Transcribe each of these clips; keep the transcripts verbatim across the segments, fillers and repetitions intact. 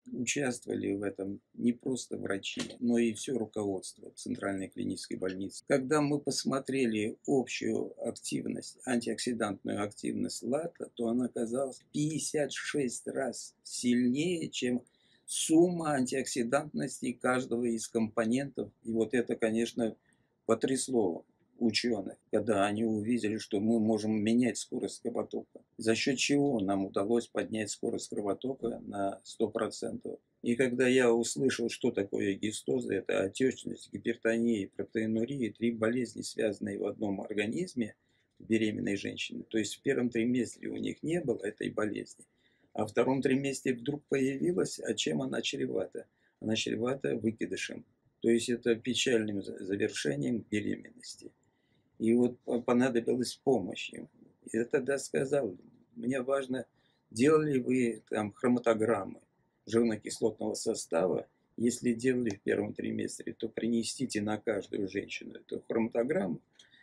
Участвовали в этом не просто врачи, но и все руководство Центральной клинической больницы. Когда мы посмотрели общую активность, антиоксидантную активность латта, то она оказалась пятьдесят шесть раз сильнее, чем сумма антиоксидантности каждого из компонентов. И вот это, конечно, потрясло ученых, когда они увидели, что мы можем менять скорость кровотока, за счет чего нам удалось поднять скорость кровотока на сто процентов. И когда я услышал, что такое гистоза, это отечность, гипертония, протеинурия, три болезни, связанные в одном организме беременной женщины. То есть в первом триместре у них не было этой болезни, а в втором триместре вдруг появилась, а чем она чревата? Она чревата выкидышем. То есть это печальным завершением беременности. И вот понадобилась помощь им. И я тогда сказал, мне важно, делали вы там хроматограммы жирно-кислотного состава. Если делали в первом триместре, то принесите на каждую женщину эту хроматограмму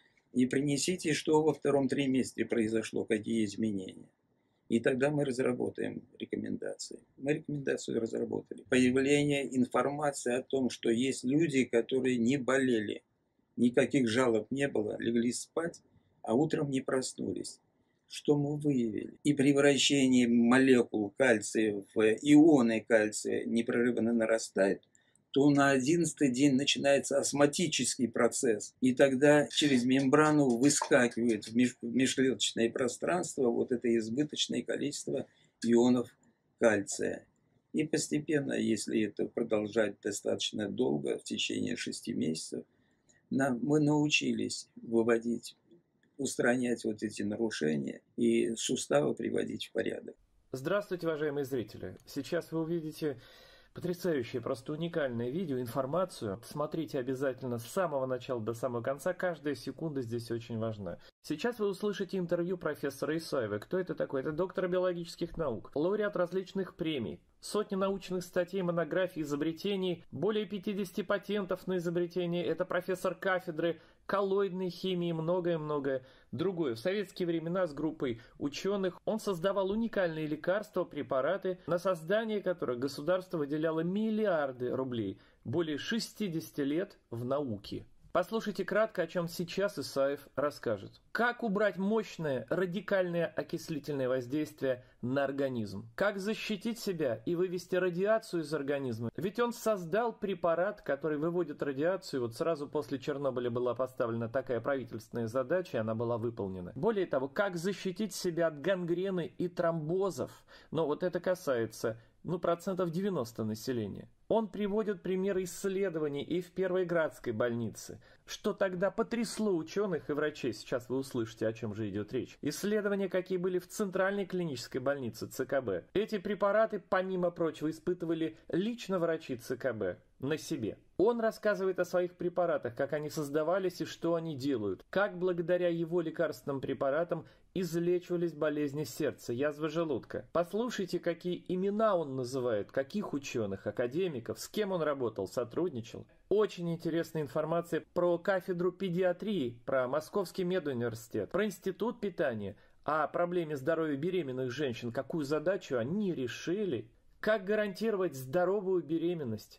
и принесите, что во втором триместре произошло, какие изменения. И тогда мы разработаем рекомендации. Мы рекомендацию разработали. Появление информации о том, что есть люди, которые не болели, никаких жалоб не было, легли спать, а утром не проснулись. Что мы выявили? И превращение молекул кальция в ионы кальция непрерывно нарастает, то на одиннадцатый день начинается осмотический процесс. И тогда через мембрану выскакивает в межклеточное пространство вот это избыточное количество ионов кальция. И постепенно, если это продолжать достаточно долго, в течение шести месяцев, нам, мы научились выводить, устранять вот эти нарушения и суставы приводить в порядок. Здравствуйте, уважаемые зрители! Сейчас вы увидите потрясающее, просто уникальное видео, информацию. Смотрите обязательно с самого начала до самого конца, каждая секунда здесь очень важна. Сейчас вы услышите интервью профессора Исаева. Кто это такой? Это доктор биологических наук, лауреат различных премий, сотни научных статей, монографий, изобретений, более пятидесяти патентов на изобретение. Это профессор кафедры коллоидной химии, многое-многое другое. В советские времена с группой ученых он создавал уникальные лекарства, препараты, на создание которых государство выделяло миллиарды рублей, более шестидесяти лет в науке. Послушайте кратко, о чем сейчас Исаев расскажет. Как убрать мощное радикальное окислительное воздействие на организм? Как защитить себя и вывести радиацию из организма? Ведь он создал препарат, который выводит радиацию. Вот сразу после Чернобыля была поставлена такая правительственная задача, и она была выполнена. Более того, как защитить себя от гангрены и тромбозов? Но вот это касается ну, процентов девяносто населения. Он приводит примеры исследований и в Первой-Градской больнице, что тогда потрясло ученых и врачей. Сейчас вы услышите, о чем же идет речь. Исследования, какие были в Центральной клинической больнице ЦКБ. Эти препараты, помимо прочего, испытывали лично врачи ЦКБ на себе. Он рассказывает о своих препаратах, как они создавались и что они делают. Как благодаря его лекарственным препаратам излечивались болезни сердца, язвы желудка. Послушайте, какие имена он называет, каких ученых, академиков, с кем он работал, сотрудничал. Очень интересная информация про кафедру педиатрии, про Московский медуниверситет, про институт питания, о проблеме здоровья беременных женщин, какую задачу они решили, как гарантировать здоровую беременность.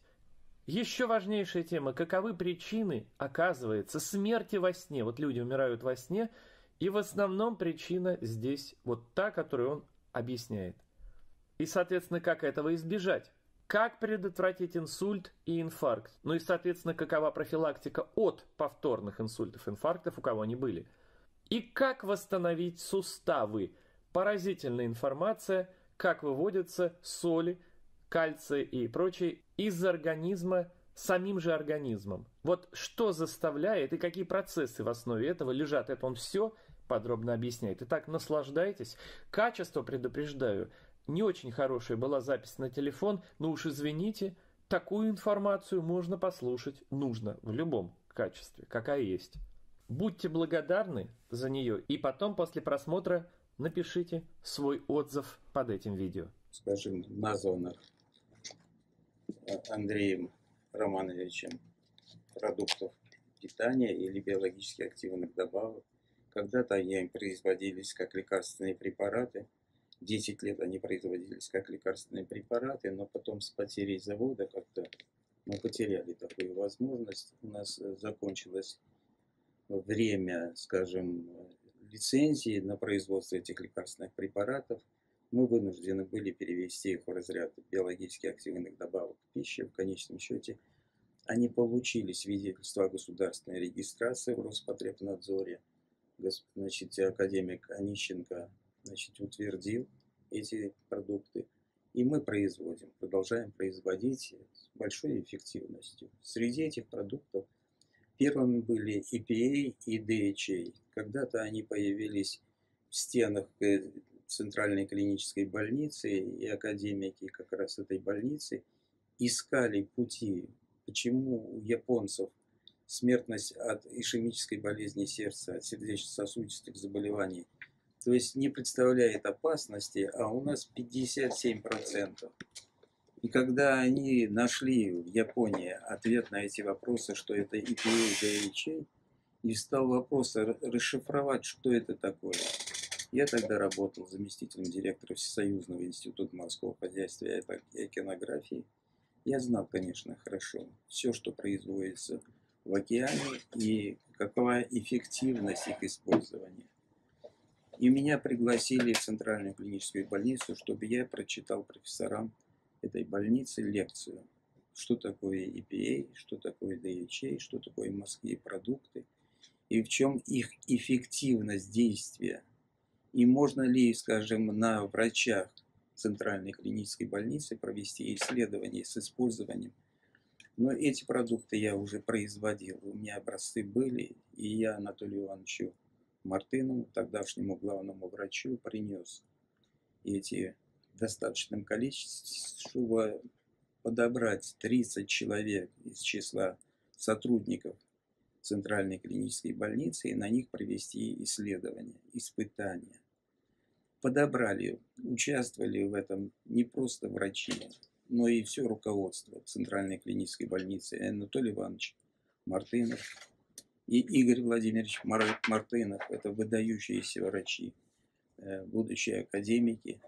Еще важнейшая тема, каковы причины, оказывается, смерти во сне. Вот люди умирают во сне, и в основном причина здесь вот та, которую он объясняет. И, соответственно, как этого избежать? Как предотвратить инсульт и инфаркт? Ну и, соответственно, какова профилактика от повторных инсультов, инфарктов, у кого они были? И как восстановить суставы? Поразительная информация, как выводятся соли, кальция и прочее из организма самим же организмом. Вот что заставляет и какие процессы в основе этого лежат, это он все подробно объясняет. Итак, наслаждайтесь. Качество, предупреждаю, не очень хорошая была запись на телефон, но уж извините, такую информацию можно послушать, нужно в любом качестве, какая есть. Будьте благодарны за нее и потом после просмотра напишите свой отзыв под этим видео. Скажем, названных Андреем Романовичем продуктов питания или биологически активных добавок. Когда-то они производились как лекарственные препараты десять лет они производились как лекарственные препараты, но потом с потерей завода как-то мы потеряли такую возможность. У нас э, закончилось время, скажем, лицензии на производство этих лекарственных препаратов. Мы вынуждены были перевести их в разряд биологически активных добавок к пище. В конечном счете они получили свидетельство о государственной регистрации в Роспотребнадзоре. Значит, академик Онищенко, значит, утвердил эти продукты. И мы производим, продолжаем производить с большой эффективностью. Среди этих продуктов первыми были и пи эй и ди эйч эй. Когда-то они появились в стенах Центральной клинической больницы, и академики как раз этой больницы искали пути, почему у японцев смертность от ишемической болезни сердца, от сердечно-сосудистых заболеваний, то есть не представляет опасности, а у нас пятьдесят семь процентов. И когда они нашли в Японии ответ на эти вопросы, что это и пи эй, и ди эйч эй, и стал вопрос расшифровать, что это такое. Я тогда работал заместителем директора Всесоюзного института морского хозяйства и океанографии. Я знал, конечно, хорошо все, что производится в океане и какова эффективность их использования. И меня пригласили в Центральную клиническую больницу, чтобы я прочитал профессорам этой больницы лекцию, что такое и пи эй, что такое ди эйч эй, что такое морские продукты, и в чем их эффективность действия. И можно ли, скажем, на врачах Центральной клинической больницы провести исследования с использованием. Но эти продукты я уже производил, у меня образцы были, и я Анатолию Ивановичу Мартынову, тогдашнему главному врачу, принес эти в достаточном количестве, чтобы подобрать тридцать человек из числа сотрудников Центральной клинической больницы и на них провести исследования, испытания. Подобрали, участвовали в этом не просто врачи, но и все руководство Центральной клинической больницы, Анатолий Иванович Мартынов и Игорь Владимирович Мартынов. Это выдающиеся врачи, будущие академики,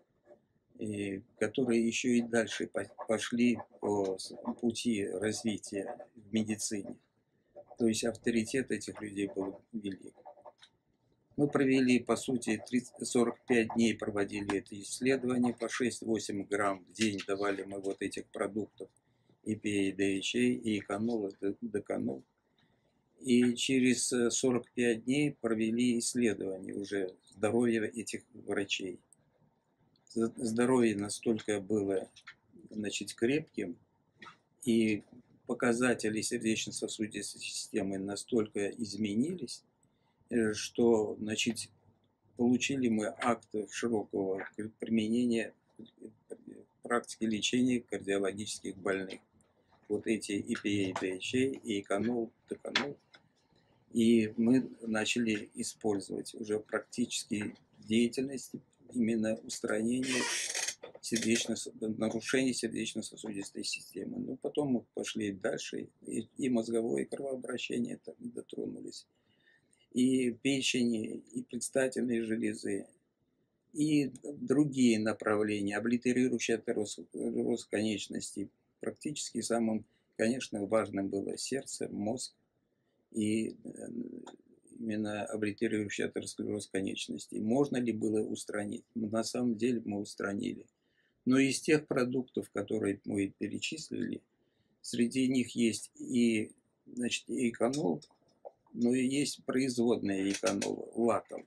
которые еще и дальше пошли по пути развития в медицине. То есть авторитет этих людей был велик. Мы провели, по сути, сорок пять дней проводили это исследование, по шесть-восемь грамм в день давали мы вот этих продуктов и пи эй, ди эйч эй, и эканол, и деканол. И через сорок пять дней провели исследование уже здоровья этих врачей. Здоровье настолько было, значит, крепким, и показатели сердечно-сосудистой системы настолько изменились, что, значит, получили мы акт широкого применения практики лечения кардиологических больных. Вот эти и пи эй, ди эйч эй, и эканол, деканол. И мы начали использовать уже практически в деятельности именно устранение сердечно, нарушений сердечно-сосудистой системы. Ну, потом мы пошли дальше, и, и мозговое кровообращение там дотронулись, и печени, и предстательные железы, и другие направления, облитерирующий атеросклероз конечностей. Практически самым, конечно, важным было сердце, мозг и именно облитерирующий атеросклероз конечностей. Можно ли было устранить? На самом деле мы устранили. Но из тех продуктов, которые мы перечислили, среди них есть и, значит, и эканол, но и есть производная эканола, латом,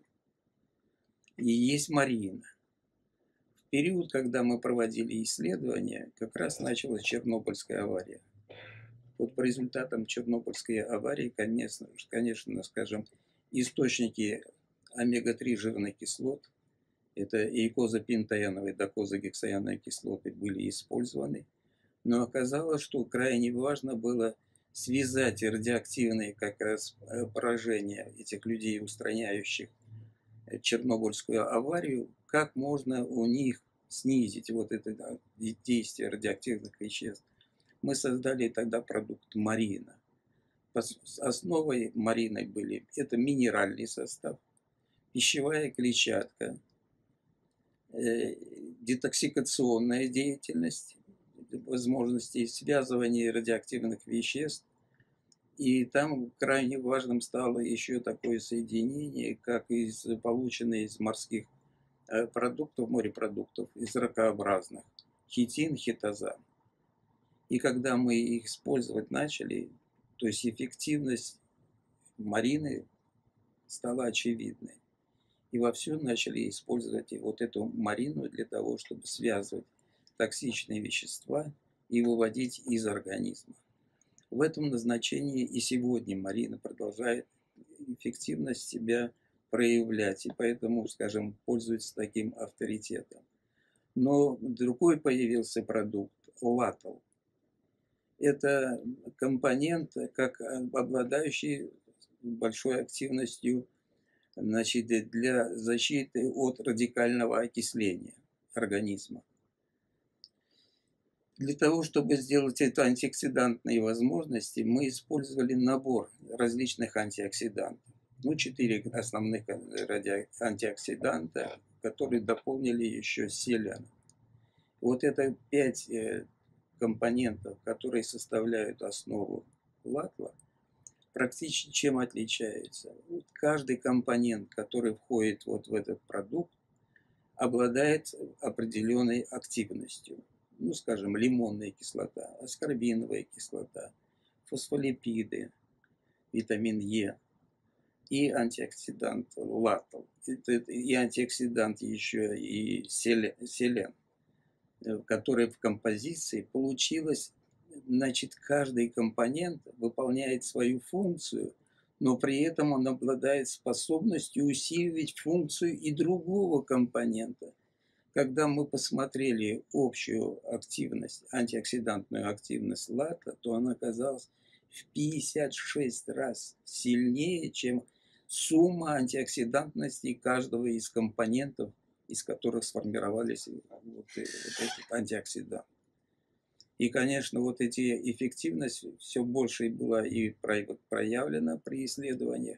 и есть марина. В период, когда мы проводили исследования, как раз началась Чернобыльская авария. Вот по результатам Чернобыльской аварии, конечно, конечно, скажем, источники омега три жирных кислот, это и эйкозапентаеновые, докозагексаеновые кислоты, были использованы. Но оказалось, что крайне важно было связать радиоактивные как раз поражения этих людей, устраняющих Чернобыльскую аварию, как можно у них снизить вот это действие радиоактивных веществ. Мы создали тогда продукт марина. Основой марины были это минеральный состав, пищевая клетчатка, э, детоксикационная деятельность, возможности связывания радиоактивных веществ. И там крайне важным стало еще такое соединение, как из полученное из морских э, продуктов, морепродуктов, из ракообразных, хитин, хитозан. И когда мы их использовать начали, то есть эффективность марины стала очевидной. И вовсю начали использовать и вот эту марину для того, чтобы связывать токсичные вещества и выводить из организма. В этом назначении и сегодня марина продолжает эффективность себя проявлять, и поэтому, скажем, пользуется таким авторитетом. Но другой появился продукт – латал. Это компонент, как обладающий большой активностью, значит, для защиты от радикального окисления организма. Для того, чтобы сделать это антиоксидантные возможности, мы использовали набор различных антиоксидантов. Ну, четыре основных антиоксиданта, которые дополнили еще селен. Вот это пять компонентов, которые составляют основу латла, практически чем отличаются. Вот каждый компонент, который входит вот в этот продукт, обладает определенной активностью. Ну, скажем, лимонная кислота, аскорбиновая кислота, фосфолипиды, витамин Е и антиоксидант латал. И антиоксидант еще и селен, который в композиции получилось. Значит, каждый компонент выполняет свою функцию, но при этом он обладает способностью усиливать функцию и другого компонента. Когда мы посмотрели общую активность, антиоксидантную активность латта, то она оказалась в пятьдесят шесть раз сильнее, чем сумма антиоксидантности каждого из компонентов, из которых сформировались вот, вот этот антиоксидант. И, конечно, вот эти эффективность все больше была и проявлена при исследованиях.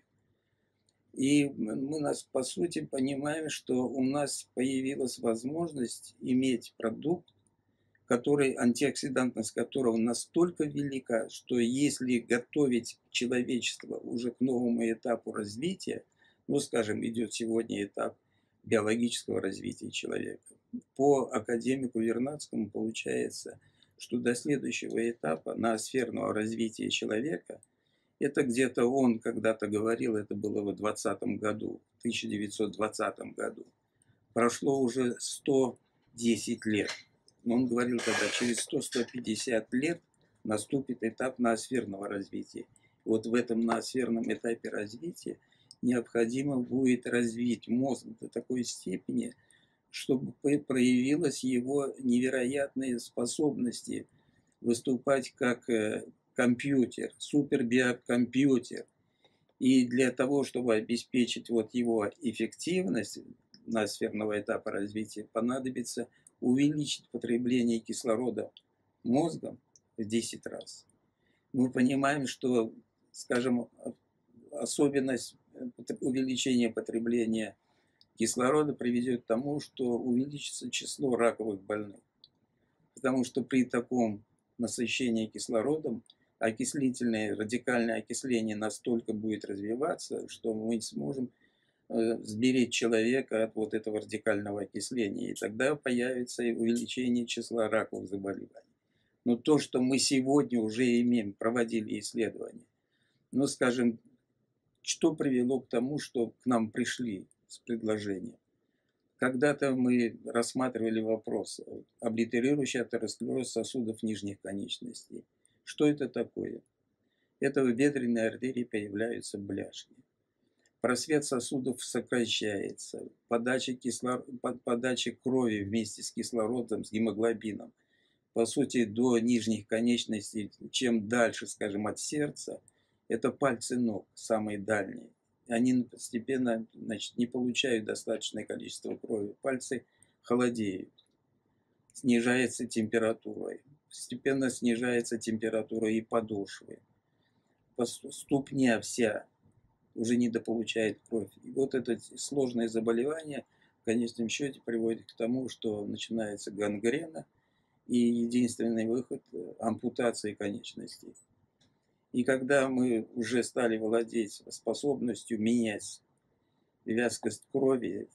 И мы, нас, по сути, понимаем, что у нас появилась возможность иметь продукт, который, антиоксидантность которого настолько велика, что если готовить человечество уже к новому этапу развития, ну, скажем, идет сегодня этап биологического развития человека, по академику Вернадскому получается, что до следующего этапа ноосферного развития человека, это где-то он когда-то говорил, это было в двадцатом году, в тысяча девятьсот двадцатом году. Прошло уже сто десять лет. Но он говорил тогда, через сто — сто пятьдесят лет наступит этап ноосферного развития. Вот в этом ноосферном этапе развития необходимо будет развить мозг до такой степени, чтобы проявилась его невероятные способности выступать как компьютер, супербиокомпьютер. И для того, чтобы обеспечить вот его эффективность ноосферного этапа развития, понадобится увеличить потребление кислорода мозгом в десять раз. Мы понимаем, что, скажем, особенность увеличения потребления кислорода приведет к тому, что увеличится число раковых больных. Потому что при таком насыщении кислородом окислительное, радикальное окисление настолько будет развиваться, что мы не сможем сберечь человека от вот этого радикального окисления. И тогда появится увеличение числа раковых заболеваний. Но то, что мы сегодня уже имеем, проводили исследования, ну, скажем, что привело к тому, что к нам пришли с предложением. Когда-то мы рассматривали вопрос облитерирующий атеросклероз сосудов нижних конечностей. Что это такое? Это в бедренной артерии появляются бляшки. Просвет сосудов сокращается, подача, кислор... подача крови вместе с кислородом, с гемоглобином, по сути, до нижних конечностей, чем дальше, скажем, от сердца, это пальцы ног, самые дальние. Они постепенно, значит, не получают достаточное количество крови. Пальцы холодеют, снижается температура, постепенно снижается температура и подошвы. Ступня вся уже недополучает кровь. И вот это сложное заболевание в конечном счете приводит к тому, что начинается гангрена, и единственный выход – ампутация конечностей. И когда мы уже стали владеть способностью менять вязкость крови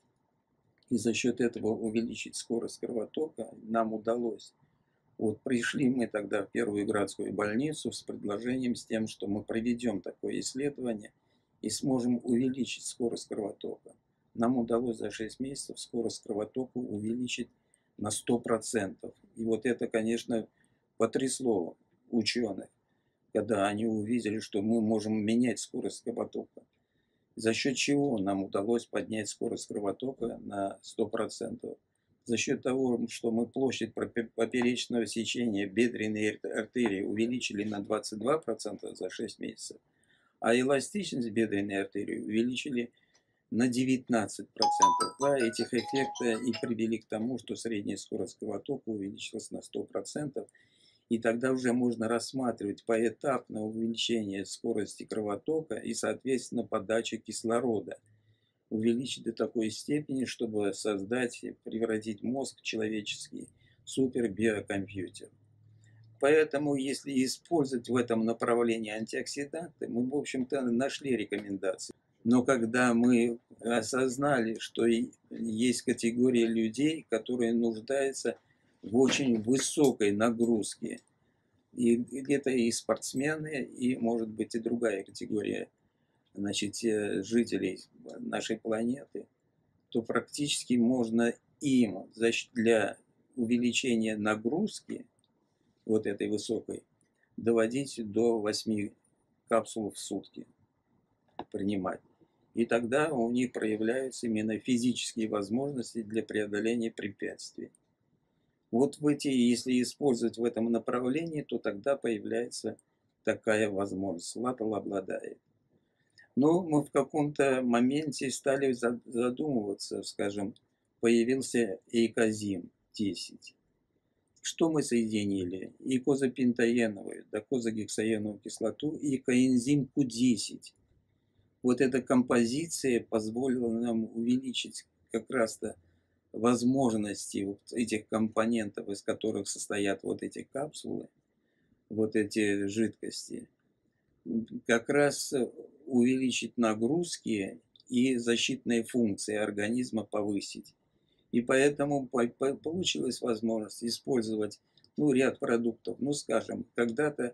и за счет этого увеличить скорость кровотока, нам удалось. Вот пришли мы тогда в Первую городскую больницу с предложением, с тем, что мы проведем такое исследование и сможем увеличить скорость кровотока. Нам удалось за шесть месяцев скорость кровотока увеличить на сто процентов. И вот это, конечно, потрясло ученых, когда они увидели, что мы можем менять скорость кровотока. За счет чего нам удалось поднять скорость кровотока на сто процентов? За счет того, что мы площадь поперечного сечения бедренной артерии увеличили на двадцать два процента за шесть месяцев, а эластичность бедренной артерии увеличили на девятнадцать процентов. Два этих эффекта и привели к тому, что средняя скорость кровотока увеличилась на сто процентов. И тогда уже можно рассматривать поэтапное увеличение скорости кровотока и, соответственно, подачи кислорода. Увеличить до такой степени, чтобы создать, превратить мозг человеческий в супербиокомпьютер. Поэтому, если использовать в этом направлении антиоксиданты, мы, в общем-то, нашли рекомендации. Но когда мы осознали, что есть категория людей, которые нуждаются в очень высокой нагрузке, и где-то и спортсмены, и, может быть, и другая категория, значит, жителей нашей планеты, то практически можно им для увеличения нагрузки, вот этой высокой, доводить до восьми капсул в сутки принимать. И тогда у них проявляются именно физические возможности для преодоления препятствий. Вот в эти, если использовать в этом направлении, то тогда появляется такая возможность. Латал обладает. Но мы в каком-то моменте стали задумываться, скажем, появился эйкозин десять. Что мы соединили? И козапентаеновую, докозагексаеновую кислоту, и коэнзим ку десять. Вот эта композиция позволила нам увеличить как раз-то возможности вот этих компонентов, из которых состоят вот эти капсулы, вот эти жидкости, как раз увеличить нагрузки и защитные функции организма повысить. И поэтому получилась возможность использовать ну, ряд продуктов. Ну, скажем, когда-то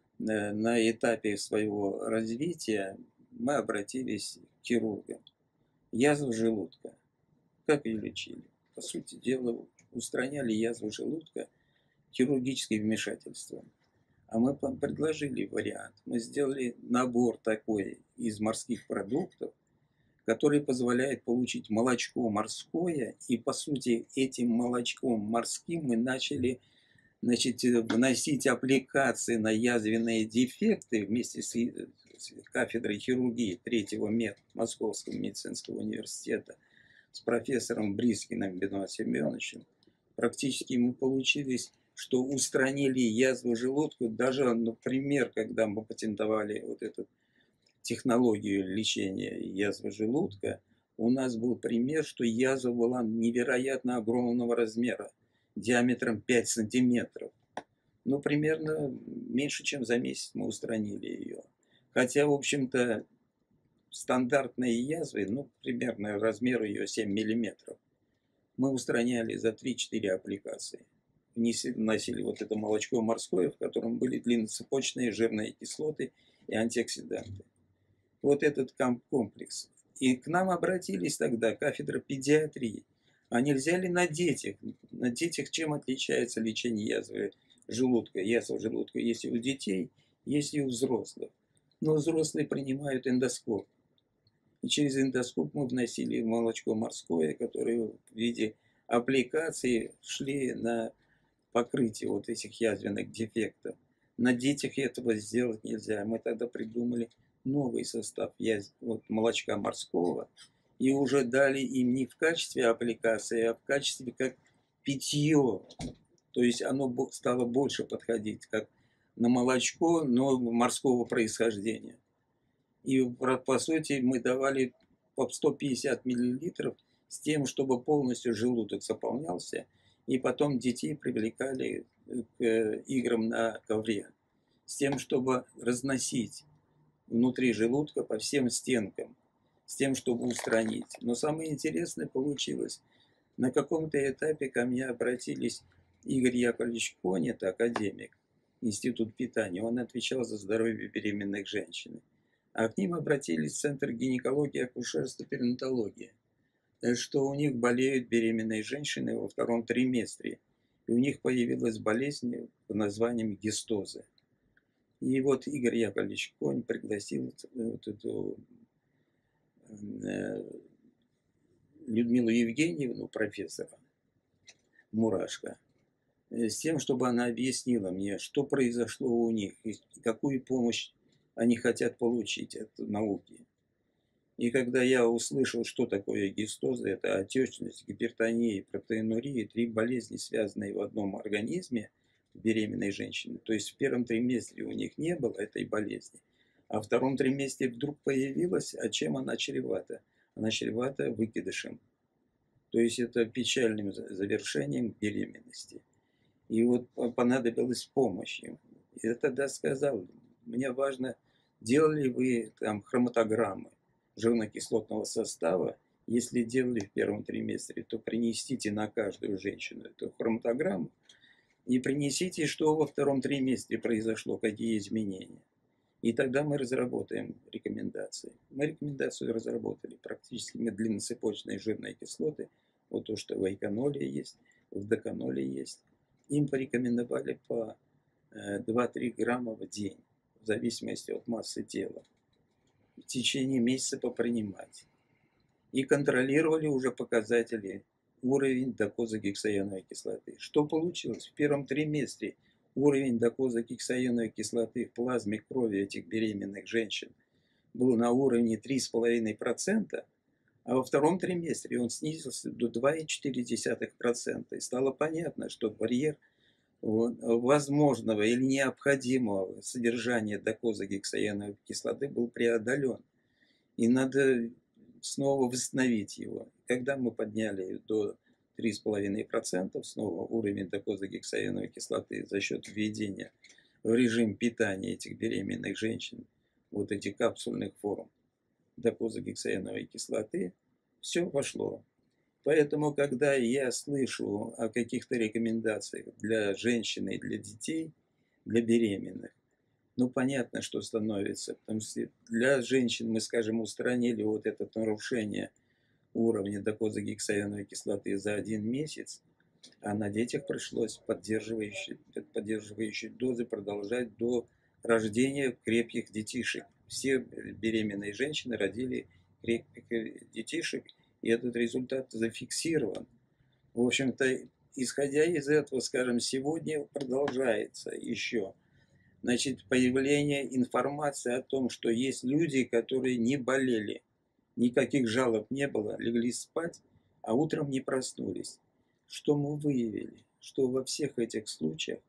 на этапе своего развития мы обратились к хирургам. Язва желудка. Как ее лечили? По сути дела, устраняли язву желудка хирургическим вмешательством. А мы предложили вариант. Мы сделали набор такой из морских продуктов, который позволяет получить молочко морское. И, по сути, этим молочком морским мы начали, значит, вносить аппликации на язвенные дефекты вместе с кафедрой хирургии третьего мед Московского медицинского университета с профессором Брискиным Бенуа Семеновичем. Практически мы получились, что устранили язву желудка. Даже, например, когда мы патентовали вот эту технологию лечения язвы желудка, у нас был пример, что язва была невероятно огромного размера, диаметром пять сантиметров. Ну, примерно меньше, чем за месяц мы устранили ее. Хотя, в общем-то, стандартные язвы, ну, примерно размер ее семь миллиметров, мы устраняли за три-четыре аппликации. Вносили вот это молочко морское, в котором были длинноцепочные жирные кислоты и антиоксиданты. Вот этот комплекс. И к нам обратились тогда кафедра педиатрии. А нельзя ли на детях? На детях чем отличается лечение язвы желудка? Язва желудка есть и у детей, есть и у взрослых. Но взрослые принимают эндоскоп. И через эндоскоп мы вносили молочко морское, которое в виде аппликации шли на покрытие вот этих язвенных дефектов. На детях этого сделать нельзя. Мы тогда придумали новый состав язв... вот, молочка морского и уже дали им не в качестве аппликации, а в качестве как питье. То есть оно стало больше подходить как на молочко, но морского происхождения. И по сути мы давали по сто пятьдесят миллилитров с тем, чтобы полностью желудок заполнялся, и потом детей привлекали к играм на ковре, с тем, чтобы разносить внутри желудка по всем стенкам, с тем, чтобы устранить. Но самое интересное получилось. На каком-то этапе ко мне обратились Игорь Яковлевич Конь, это академик, Институт питания, он отвечал за здоровье беременных женщин. А к ним обратились в Центр гинекологии, акушерства, перинатологии, что у них болеют беременные женщины во втором триместре. И у них появилась болезнь под названием гистозы. И вот Игорь Яковлевич Конь пригласил вот эту Людмилу Евгеньевну, профессора Мурашко, с тем, чтобы она объяснила мне, что произошло у них и какую помощь они хотят получить от науки. И когда я услышал, что такое гистоза, это отечность, гипертония, протеинурия, три болезни, связанные в одном организме беременной женщины. То есть в первом триместре у них не было этой болезни, а во втором триместре вдруг появилась, а чем она чревата? Она чревата выкидышем. То есть это печальным завершением беременности. И вот понадобилась помощь им. И я тогда сказал, мне важно, делали вы там хроматограммы жирно-кислотного состава. Если делали в первом триместре, то принесите на каждую женщину эту хроматограмму и принесите, что во втором триместре произошло, какие изменения. И тогда мы разработаем рекомендации. Мы рекомендацию разработали. Практически мы длинноцепочные жирные кислоты, вот то, что в эйконоле есть, в деканоле есть, им порекомендовали по два-три грамма в день, в зависимости от массы тела, в течение месяца попринимать. И контролировали уже показатели, уровень докозагексаеновой кислоты. Что получилось? В первом триместре уровень докозагексаеновой кислоты в плазме крови этих беременных женщин был на уровне три с половиной процента, а во втором триместре он снизился до двух целых четыре десятых процента. И стало понятно, что барьер возможного или необходимого содержания докозагексаеновой кислоты был преодолен. И надо снова восстановить его. Когда мы подняли до трёх с половиной процентов снова уровень докозагексаеновой кислоты за счет введения в режим питания этих беременных женщин вот этих капсульных форм докозагексаеновой кислоты, все пошло. Поэтому, когда я слышу о каких-то рекомендациях для женщин и для детей, для беременных, ну, понятно, что становится. Потому что для женщин мы, скажем, устранили вот это нарушение уровня докозагексаеновой кислоты за один месяц, а на детях пришлось поддерживающие, поддерживающие дозы продолжать до рождения крепких детишек. Все беременные женщины родили крепких детишек, и этот результат зафиксирован. В общем-то, исходя из этого, скажем, сегодня продолжается еще, значит, появление информации о том, что есть люди, которые не болели, никаких жалоб не было, легли спать, а утром не проснулись. Что мы выявили? Что во всех этих случаях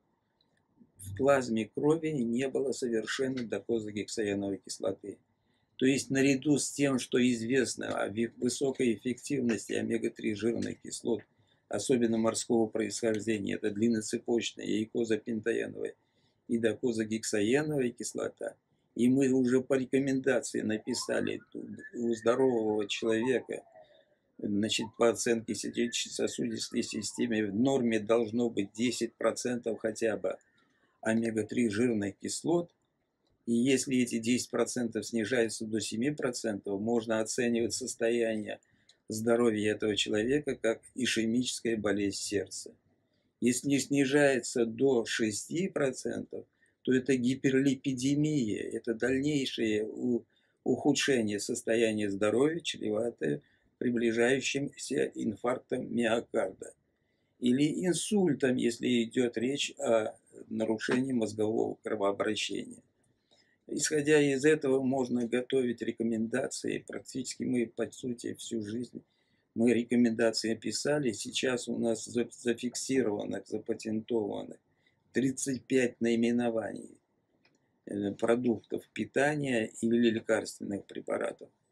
в плазме крови не было совершенно докозагексаеновой кислоты. То есть наряду с тем, что известно о высокой эффективности омега три жирных кислот, особенно морского происхождения, это длинноцепочная эйкозапентаеновая и докозагексаеновая кислота, и мы уже по рекомендации написали у здорового человека, значит, по оценке сердечно-сосудистой системы в норме должно быть десять процентов хотя бы омега три жирных кислот. И если эти десять процентов снижаются до семи процентов, можно оценивать состояние здоровья этого человека как ишемическая болезнь сердца. Если снижается до шести процентов, то это гиперлипидемия, это дальнейшее ухудшение состояния здоровья, чреватое приближающимся инфарктом миокарда. Или инсультом, если идет речь о нарушении мозгового кровообращения. Исходя из этого, можно готовить рекомендации. Практически мы, по сути, всю жизнь мы рекомендации писали. Сейчас у нас зафиксировано, запатентовано тридцать пять наименований продуктов питания или лекарственных препаратов.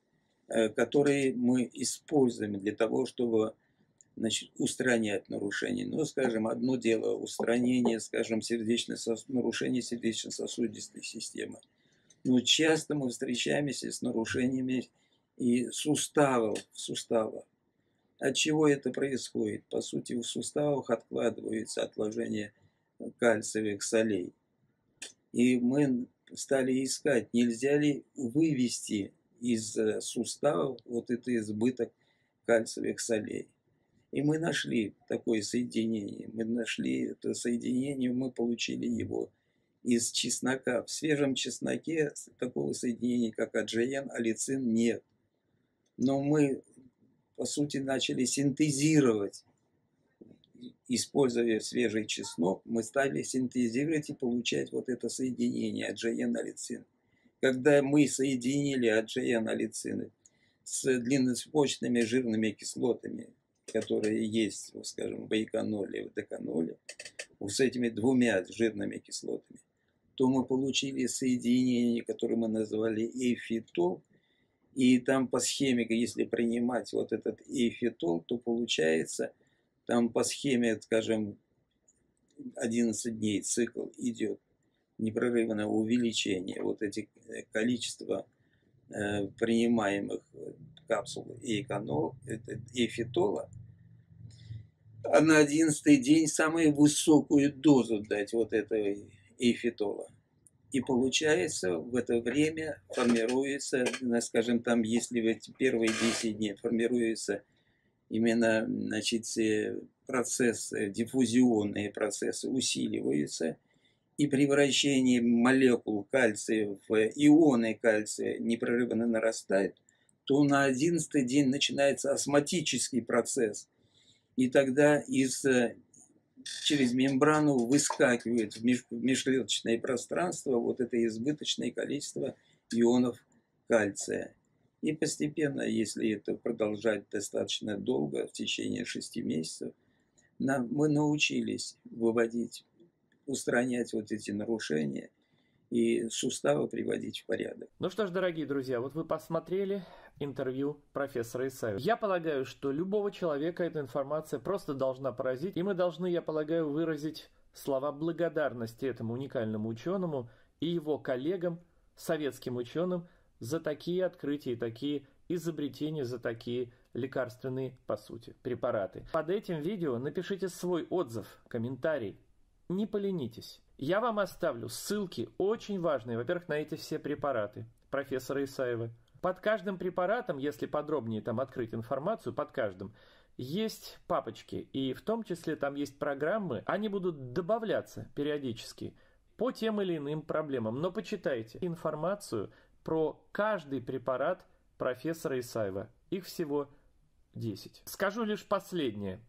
которые мы используем для того, чтобы, значит, устранять нарушения. Ну, скажем, одно дело устранение, скажем, сердечно нарушения сердечно-сосудистой системы. Но часто мы встречаемся с нарушениями и суставов, суставов. От чего это происходит? По сути, в суставах откладывается отложение кальциевых солей. И мы стали искать, нельзя ли вывести из суставов вот этот избыток кальциевых солей. И мы нашли такое соединение. Мы нашли это соединение, мы получили его из чеснока. В свежем чесноке такого соединения, как аджоен, аллицин, нет. Но мы, по сути, начали синтезировать, используя свежий чеснок, мы стали синтезировать и получать вот это соединение аджоен-аллицин. Когда мы соединили аджоен-аллицины с длинноцепочными жирными кислотами, которые есть, скажем, в эйконоле, в деканоле, с этими двумя жирными кислотами, то мы получили соединение, которое мы назвали эйфитол. И там по схеме, если принимать вот этот эйфитол, то получается, там по схеме, скажем, одиннадцать дней цикл идет непрерывного увеличения вот этих количества э, принимаемых капсул эйконол, это эйфитола, а на одиннадцатый день самую высокую дозу дать вот этого эйфитола. И получается, в это время формируется, скажем, там, если в эти первые десять дней формируется именно, значит, процессы, диффузионные процессы усиливаются, и превращение молекул кальция в ионы кальция непрерывно нарастает, то на одиннадцатый день начинается осмотический процесс. И тогда из, через мембрану выскакивает в межклеточное пространство вот это избыточное количество ионов кальция. И постепенно, если это продолжать достаточно долго, в течение шести месяцев, нам, мы научились выводить, устранять вот эти нарушения и суставы приводить в порядок. Ну что ж, дорогие друзья, вот вы посмотрели интервью профессора Исаева. Я полагаю, что любого человека эта информация просто должна поразить, и мы должны, я полагаю, выразить слова благодарности этому уникальному ученому и его коллегам, советским ученым, за такие открытия и такие изобретения, за такие лекарственные, по сути, препараты. Под этим видео напишите свой отзыв, комментарий. Не поленитесь. Я вам оставлю ссылки, очень важные, во-первых, на эти все препараты профессора Исаева. Под каждым препаратом, если подробнее там открыть информацию, под каждым, есть папочки. И в том числе там есть программы, они будут добавляться периодически по тем или иным проблемам. Но почитайте информацию про каждый препарат профессора Исаева. Их всего десять. Скажу лишь последнее,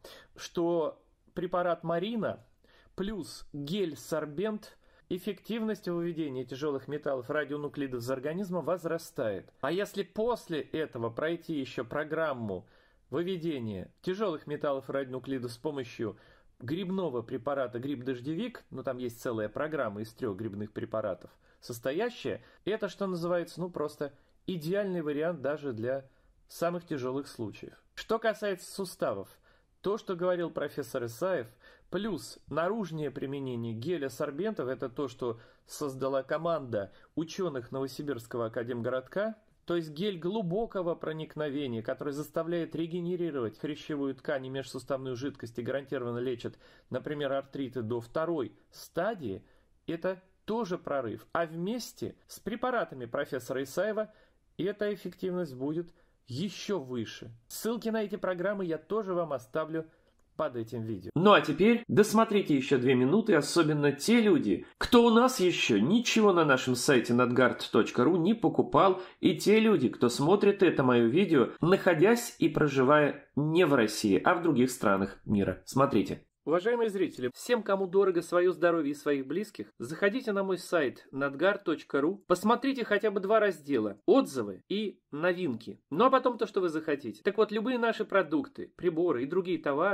что препарат Марина плюс гель-сорбент, эффективность выведения тяжелых металлов, радионуклидов из организма возрастает. А если после этого пройти еще программу выведения тяжелых металлов и радионуклидов с помощью грибного препарата гриб-дождевик, ну там есть целая программа из трех грибных препаратов, состоящая, это, что называется, ну просто идеальный вариант даже для самых тяжелых случаев. Что касается суставов, то, что говорил профессор Исаев, плюс наружное применение геля-сорбентов, это то, что создала команда ученых Новосибирского академгородка, то есть гель глубокого проникновения, который заставляет регенерировать хрящевую ткань и межсуставную жидкость и гарантированно лечит, например, артриты до второй стадии, это тоже прорыв. А вместе с препаратами профессора Исаева эта эффективность будет еще выше. Ссылки на эти программы я тоже вам оставлю под этим видео. Ну а теперь досмотрите еще две минуты, особенно те люди, кто у нас еще ничего на нашем сайте надгард точка ру не покупал, и те люди, кто смотрит это мое видео, находясь и проживая не в России, а в других странах мира. Смотрите. Уважаемые зрители, всем, кому дорого свое здоровье и своих близких, заходите на мой сайт надгард точка ру, посмотрите хотя бы два раздела: отзывы и новинки. Ну а потом то, что вы захотите. Так вот, любые наши продукты, приборы и другие товары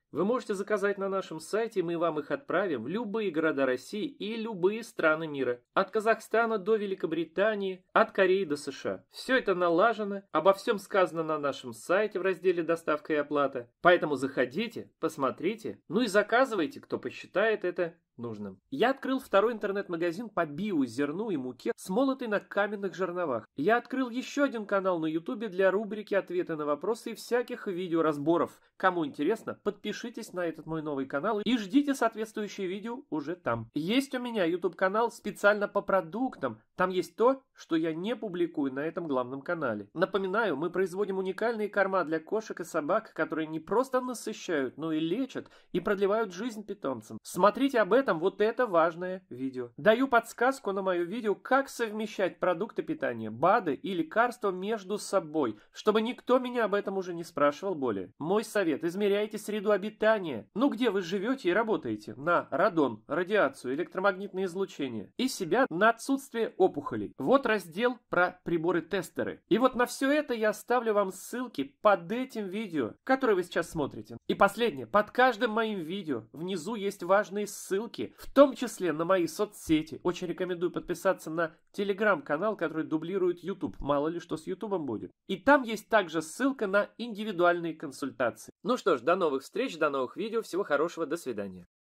Вы можете заказать на нашем сайте, мы вам их отправим в любые города России и любые страны мира. От Казахстана до Великобритании, от Кореи до США. Все это налажено, обо всем сказано на нашем сайте в разделе «Доставка и оплата». Поэтому заходите, посмотрите, ну и заказывайте, кто посчитает это нужным. Я открыл второй интернет-магазин по биозерну и муке, смолотой на каменных жерновах. Я открыл еще один канал на ютубе для рубрики «Ответы на вопросы» и всяких видеоразборов. Кому интересно, подпишитесь на этот мой новый канал и ждите соответствующие видео уже там. Есть у меня ютуб-канал специально по продуктам. Там есть то, что я не публикую на этом главном канале. Напоминаю, мы производим уникальные корма для кошек и собак, которые не просто насыщают, но и лечат и продлевают жизнь питомцам. Смотрите об этом вот это важное видео. Даю подсказку на мое видео, как совмещать продукты питания, БАДы и лекарства между собой, чтобы никто меня об этом уже не спрашивал более. Мой совет: измеряйте среду обитания. Ну где вы живете и работаете? На радон, радиацию, электромагнитное излучение. И себя на отсутствие опухолей. Вот раздел про приборы-тестеры. И вот на все это я оставлю вам ссылки под этим видео, которое вы сейчас смотрите. И последнее. Под каждым моим видео внизу есть важные ссылки, в том числе на мои соцсети. Очень рекомендую подписаться на телеграм-канал, который дублирует YouTube. Мало ли что с YouTube будет. И там есть также ссылка на индивидуальные консультации. Ну что ж, до новых встреч, до новых видео. Всего хорошего, до свидания.